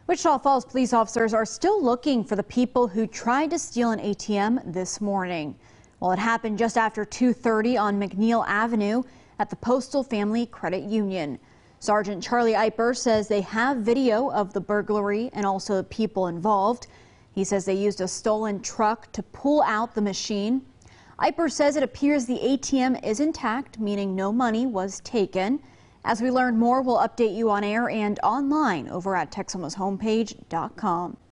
Wichita Falls police officers are still looking for the people who tried to steal an ATM this morning. Well, it happened just after 2:30 on McNeil Avenue at the Postal Family Credit Union. Sergeant Charlie Eiper says they have video of the burglary and also the people involved. He says they used a stolen truck to pull out the machine. Eiper says it appears the ATM is intact, meaning no money was taken. As we learn more, we'll update you on air and online over at Texomashomepage.com.